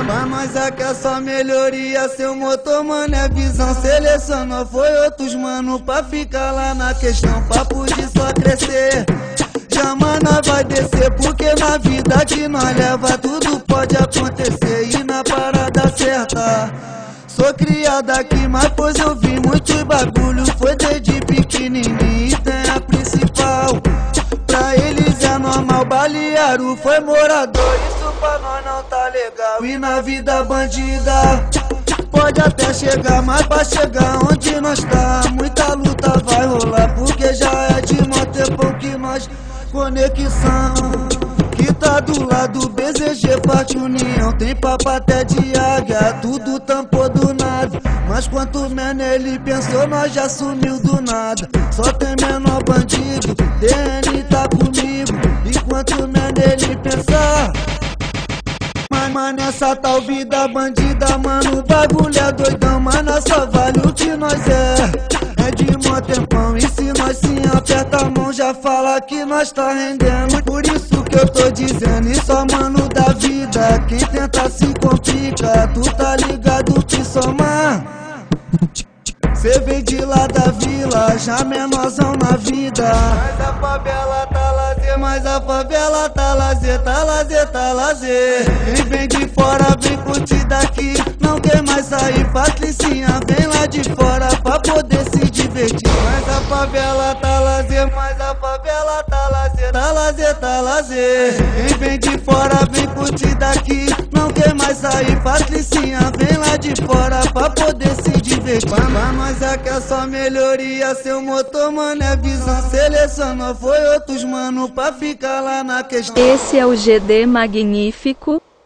Pra nós aqui é só melhoria, seu motor, mano, é visão. Selecionou, foi outros, mano, pra ficar lá na questão. Papo de só crescer, chama, nós vai descer. Porque na vida que nós leva, tudo pode acontecer. E na parada certa, sou criado aqui, mas pois eu vi muitos bagulho. Foi desde pequenininho e tem a principal. Pra eles é normal, balearam, foi morador. Isso pra nós não tá legal. E na vida bandida, pode até chegar, mas pra chegar onde nós tá, muita luta vai rolar. Porque já é de mó tempão que nós conexão. Que tá do lado, BZG, parte união. Tem papo até de águia, tudo tampou do nada. Mas quanto menos ele pensou, nós já sumiu do nada. Só tem menor bandido, DN tá comigo. E quanto menos ele pensar, mas nessa tal vida bandida, mano, o bagulho é doidão. Mas nós só vale o que nós é de mó tempão. E se nós se aperta a mão, já fala que nós tá rendendo. Por isso que eu tô dizendo, isso é mano da vida. Quem tenta se complica, tu tá ligado que somar. Cê vem de lá da vila, já menorzão na vida. Mas a favela tá lazer, mas a favela tá lazer, tá lazer, tá lazer. Quem vem de fora vem curtir daqui, não quer mais sair. Patricinha vem lá de fora pra poder se divertir. Mas a favela tá lazer, mas a favela tá lazer, tá lazer, tá lazer. Quem vem de fora vem curtir daqui, não quer mais sair. Patricinha vem lá de fora pra poder se divertir. Pra nós aqui é só melhoria, seu motor, mano, é visão. Selecionou, foi outros, mano, pra ficar lá na questão. Esse é o GD Magnífico.